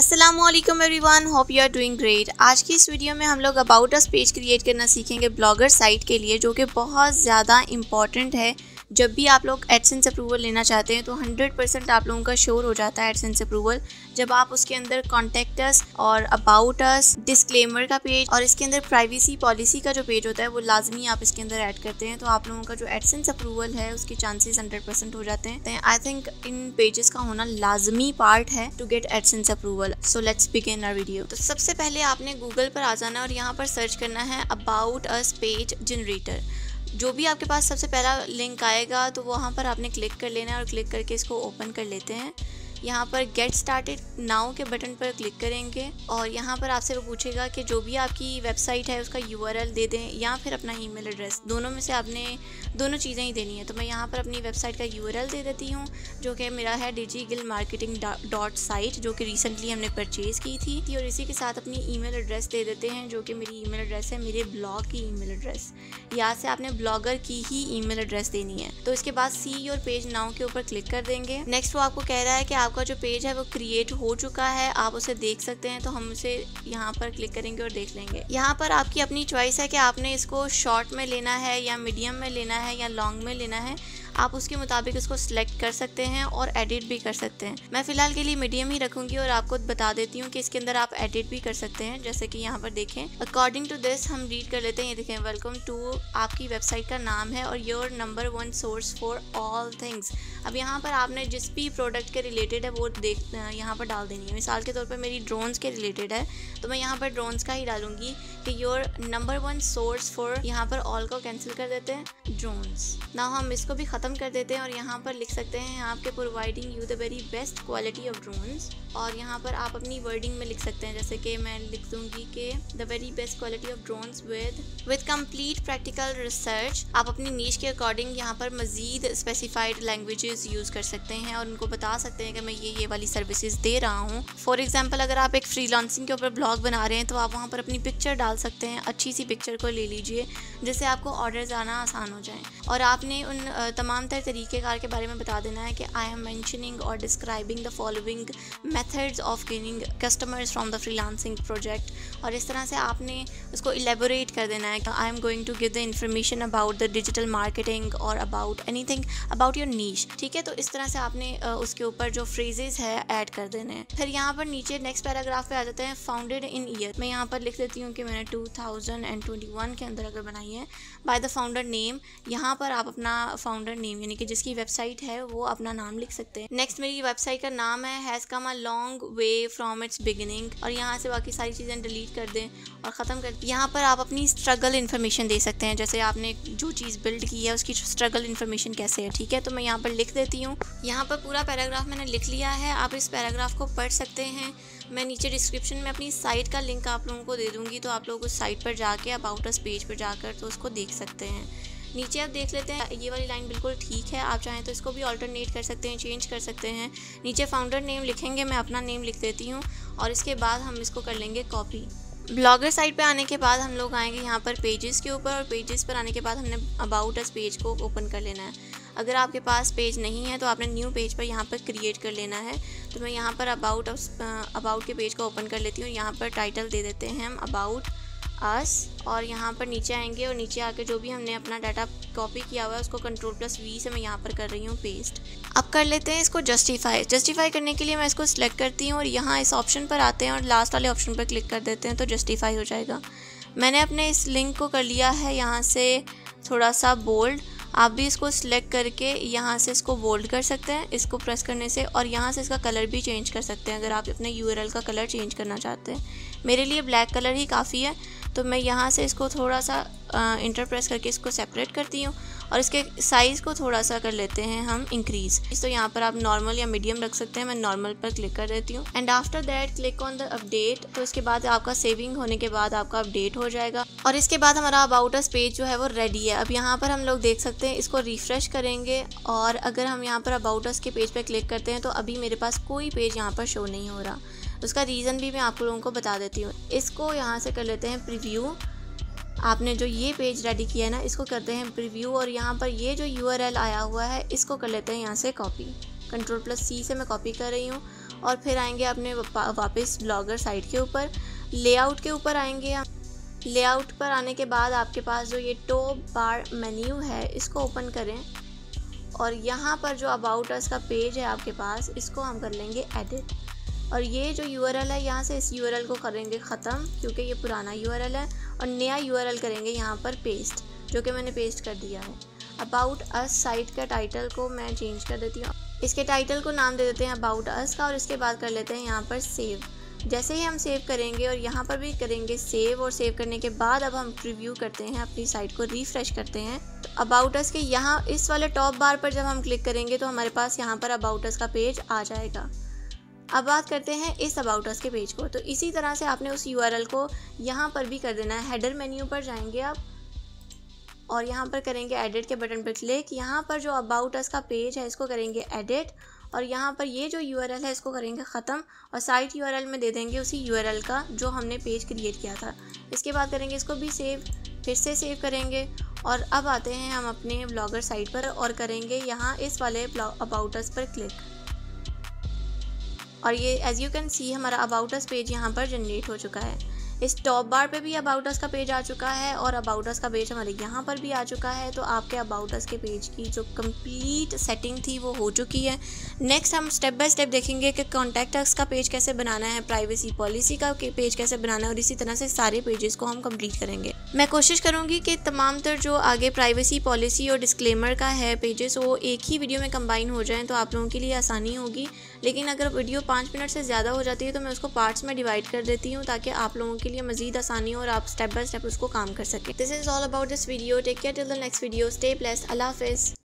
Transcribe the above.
अस्सलामुअलैकुम everyone, hope you are doing great. आज की इस वीडियो में हम लोग अबाउट अस पेज क्रिएट करना सीखेंगे ब्लॉगर साइट के लिए, जो कि बहुत ज़्यादा इंपॉर्टेंट है। जब भी आप लोग एडसेंस अप्रूवल लेना चाहते हैं तो 100% आप लोगों का श्योर हो जाता है एडसेंस अप्रूवल जब आप उसके अंदर कॉन्टैक्ट अस और अबाउट अस, डिस्क्लेमर का पेज और इसके अंदर प्राइवेसी पॉलिसी का जो पेज होता है वो लाजमी आप इसके अंदर ऐड करते हैं। तो आप लोगों का जो एडसेंस अप्रूवल है उसके चांसेस 100% हो जाते हैं। आई थिंक इन पेजेस का होना लाजमी पार्ट है to get AdSense approval. So let's begin our video. तो सबसे पहले आपने गूगल पर आ जाना और यहाँ पर सर्च करना है अबाउट अस पेज जनरेटर। जो भी आपके पास सबसे पहला लिंक आएगा तो वहाँ पर आपने क्लिक कर लेना है और क्लिक करके इसको ओपन कर लेते हैं। यहाँ पर गेट स्टार्टेड नाउ के बटन पर क्लिक करेंगे और यहाँ पर आपसे वो पूछेगा कि जो भी आपकी वेबसाइट है उसका URL दे दें या फिर अपना ईमेल एड्रेस, दोनों में से आपने दोनों चीज़ें ही देनी है। तो मैं यहाँ पर अपनी वेबसाइट का URL दे देती हूँ, जो कि मेरा है digitalmarketing.site, जो कि रिसेंटली हमने परचेज़ की थी। और इसी के साथ अपनी ईमेल एड्रेस दे देते हैं, जो कि मेरी ईमेल एड्रेस है मेरे ब्लॉग की ईमेल एड्रेस। यहाँ से आपने ब्लॉगर की ही ईमेल एड्रेस देनी है। तो इसके बाद सी योर पेज नाउ के ऊपर क्लिक कर देंगे। नेक्स्ट वो आपको कह रहा है कि आपका जो पेज है वो क्रिएट हो चुका है, आप उसे देख सकते हैं। तो हम उसे यहाँ पर क्लिक करेंगे और देख लेंगे। यहाँ पर आपकी अपनी चॉइस है कि आपने इसको शॉर्ट में लेना है या मीडियम में लेना है या लॉन्ग में लेना है। आप उसके मुताबिक इसको सिलेक्ट कर सकते हैं और एडिट भी कर सकते हैं। मैं फ़िलहाल के लिए मीडियम ही रखूँगी और आपको बता देती हूँ कि इसके अंदर आप एडिट भी कर सकते हैं। जैसे कि यहाँ पर देखें, अकॉर्डिंग टू दिस हम रीड कर लेते हैं। ये देखें, वेलकम टू आपकी वेबसाइट का नाम है और your number 1 source for all things. अब यहाँ पर आपने जिस भी प्रोडक्ट के रिलेटेड है वो यहाँ पर डाल देनी है। मिसाल के तौर पर मेरी ड्रोन्स के रिलेटेड है तो मैं यहाँ पर ड्रोन्स का ही डालूंगी कि योर नंबर 1 सोर्स फॉर, यहाँ पर ऑल को कैंसिल कर देते हैं, ड्रोन्स। ना हम इसको भी ख़त्म कर देते हैं और यहाँ पर लिख सकते हैं आपके providing you the very best quality of drones. और यहाँ पर आप अपनी वर्डिंग में लिख सकते हैं, जैसे कि मैं लिख दूंगी कि the very best quality of drones with complete practical research. आप अपनी नीश के अकॉर्डिंग यहाँ पर मजीद स्पेसिफाइड लैंग्वेजेस यूज़ कर सकते हैं और उनको बता सकते हैं कि मैं ये वाली सर्विसेज दे रहा हूँ। फॉर एग्जाम्पल, अगर आप एक फ्रीलांसिंग के ऊपर ब्लॉग बना रहे हैं तो आप वहाँ पर अपनी पिक्चर डाल सकते हैं। अच्छी सी पिक्चर को ले लीजिए जिससे आपको ऑर्डर्स आना आसान हो जाए। और आपने उन तमाम तर तरीक़ेकार के बारे में बता देना है कि आई एम मेंशनिंग और describing the following methods of gaining customers from the freelancing project. और इस तरह से आपने उसको इलेबोरेट कर देना है कि I am going to give the information about the digital marketing और about anything about your niche. ठीक है, तो इस तरह से आपने उसके ऊपर जो फ्रेजेस है ऐड कर देने हैं। फिर यहाँ पर नीचे नेक्स्ट पैराग्राफ पे आ जाते हैं फाउंडेड इन ईयर। मैं यहाँ पर लिख देती हूँ कि मैंने 2021 के अंदर अगर बनाई है। बाय द फाउंडर नेम, यहाँ पर आप अपना फाउंडर नेम यानी कि जिसकी वेबसाइट है वो अपना नाम लिख सकते हैं। नेक्स्ट मेरी वेबसाइट का नाम है has come a long way from its beginning, और यहाँ से बाकी सारी चीज़ें डिलीट कर दें और ख़त्म कर दें। यहाँ पर आप अपनी स्ट्रगल इन्फॉर्मेशन दे सकते हैं, जैसे आपने जो चीज़ बिल्ड की है उसकी स्ट्रगल इन्फॉर्मेशन कैसे है। ठीक है, तो मैं यहाँ पर लिख देती हूँ। यहाँ पर पूरा पैराग्राफ मैंने लिख लिया है, आप इस पैराग्राफ को पढ़ सकते हैं। मैं नीचे डिस्क्रिप्शन में अपनी साइट का लिंक आप लोगों को दे दूँगी, तो आप लोग उस साइट पर जाके अबाउट अस पेज पर जाकर तो उसको देख सकते हैं। नीचे आप देख लेते हैं, ये वाली लाइन बिल्कुल ठीक है। आप चाहें तो इसको भी ऑल्टरनेट कर सकते हैं, चेंज कर सकते हैं। नीचे फाउंडर नेम लिखेंगे, मैं अपना नेम लिख देती हूँ और इसके बाद हम इसको कर लेंगे कॉपी। ब्लॉगर साइट पे आने के बाद हम लोग आएंगे यहाँ पर पेजेस के ऊपर, और पेजेस पर आने के बाद हमने अबाउट अस पेज को ओपन कर लेना है। अगर आपके पास पेज नहीं है तो आपने न्यू पेज पर यहाँ पर क्रिएट कर लेना है। तो मैं यहाँ पर अबाउट के पेज को ओपन कर लेती हूँ। यहाँ पर टाइटल दे देते हैं हम अबाउट अस, और यहाँ पर नीचे आएंगे और नीचे आके जो भी हमने अपना डाटा कॉपी किया हुआ है उसको Ctrl+V से मैं यहाँ पर कर रही हूँ पेस्ट। अब कर लेते हैं इसको जस्टिफाई करने के लिए मैं इसको सिलेक्ट करती हूँ और यहाँ इस ऑप्शन पर आते हैं और लास्ट वाले ऑप्शन पर क्लिक कर देते हैं तो जस्टिफाई हो जाएगा। मैंने अपने इस लिंक को कर लिया है यहाँ से थोड़ा सा बोल्ड। आप भी इसको सिलेक्ट करके यहाँ से इसको बोल्ड कर सकते हैं इसको प्रेस करने से, और यहाँ से इसका कलर भी चेंज कर सकते हैं अगर आप अपने URL का कलर चेंज करना चाहते हैं। मेरे लिए ब्लैक कलर ही काफ़ी है, तो मैं यहाँ से इसको थोड़ा सा इंटर प्रेस करके इसको सेपरेट करती हूँ और इसके साइज़ को थोड़ा सा कर लेते हैं हम इंक्रीज़। तो यहाँ पर आप नॉर्मल या मीडियम रख सकते हैं, मैं नॉर्मल पर क्लिक कर देती हूँ। And after that click on the update. तो इसके बाद आपका सेविंग होने के बाद आपका अपडेट हो जाएगा और इसके बाद हमारा अबाउट अस पेज जो है वो रेडी है। अब यहाँ पर हम लोग देख सकते हैं, इसको रिफ़्रेश करेंगे और अगर हम यहाँ पर अबाउट अस के पेज पर क्लिक करते हैं तो अभी मेरे पास कोई पेज यहाँ पर शो नहीं हो रहा। उसका रीज़न भी मैं आप लोगों को बता देती हूँ। इसको यहाँ से कर लेते हैं प्रीव्यू। आपने जो ये पेज रेडी किया है ना, इसको करते हैं प्रीव्यू और यहाँ पर ये जो URL आया हुआ है इसको कर लेते हैं यहाँ से कॉपी। Ctrl+C से मैं कॉपी कर रही हूँ और फिर आएंगे अपने वापस ब्लॉगर साइट के ऊपर, लेआउट के ऊपर आएंगे हम। लेआउट पर आने के बाद आपके पास जो ये टॉप बार मेन्यू है इसको ओपन करें और यहाँ पर जो अबाउट अस का पेज है आपके पास, इसको हम कर लेंगे एडिट। और ये जो यूआरएल है यहाँ से इस यूआरएल को करेंगे ख़त्म क्योंकि ये पुराना यूआरएल है, और नया यूआरएल करेंगे यहाँ पर पेस्ट, जो कि मैंने पेस्ट कर दिया है। अबाउट अस साइट का टाइटल को मैं चेंज कर देती हूँ, इसके टाइटल को नाम दे देते हैं अबाउट अस का, और इसके बाद कर लेते हैं यहाँ पर सेव। जैसे ही हम सेव करेंगे और यहाँ पर भी करेंगे सेव, और सेव करने के बाद अब हम प्रीव्यू करते हैं, अपनी साइट को रिफ़्रेश करते हैं। तो अबाउट अस के यहाँ इस वाले टॉप बार पर जब हम क्लिक करेंगे तो हमारे पास यहाँ पर अबाउट अस का पेज आ जाएगा। अब बात करते हैं इस अबाउट अस के पेज को। तो इसी तरह से आपने उस यूआरएल को यहाँ पर भी कर देना है। हेडर मेन्यू पर जाएंगे आप और यहाँ पर करेंगे एडिट के बटन पर क्लिक। यहाँ पर जो अबाउट अस का पेज है इसको करेंगे एडिट, और यहाँ पर ये जो यूआरएल है इसको करेंगे ख़त्म, और साइट यूआरएल में दे देंगे उसी यूआरएल का जो हमने पेज क्रिएट किया था। इसके बाद करेंगे इसको भी सेव, फिर से सेव करेंगे, और अब आते हैं हम अपने ब्लॉगर साइट पर और करेंगे यहाँ इस वाले अबाउट अस पर क्लिक, और ये एज यू कैन सी हमारा अबाउट अस पेज यहाँ पर जनरेट हो चुका है। इस टॉप बार पे भी अबाउट अस का पेज आ चुका है और अबाउट अस का पेज हमारे यहाँ पर भी आ चुका है। तो आपके अबाउट अस के पेज की जो कंप्लीट सेटिंग थी वो हो चुकी है। नेक्स्ट हम स्टेप बाय स्टेप देखेंगे कि कॉन्टैक्ट अस का पेज कैसे बनाना है, प्राइवेसी पॉलिसी का पेज कैसे बनाना है, और इसी तरह से सारे पेजेस को हम कंप्लीट करेंगे। मैं कोशिश करूँगी कि तमाम तर जो आगे प्राइवेसी पॉलिसी और डिस्क्लेमर का है पेजेस वो एक ही वीडियो में कंबाइन हो जाएँ, तो आप लोगों के लिए आसानी होगी। लेकिन अगर वीडियो 5 मिनट से ज़्यादा हो जाती है तो मैं उसको पार्ट्स में डिवाइड कर देती हूँ ताकि आप लोगों के लिए मज़ीद आसानी हो और आप स्टेप बाय स्टेप उसको काम कर सकें। This is all about this video. Take care till the next video. Stay blessed. अल्लाह हाफिज़।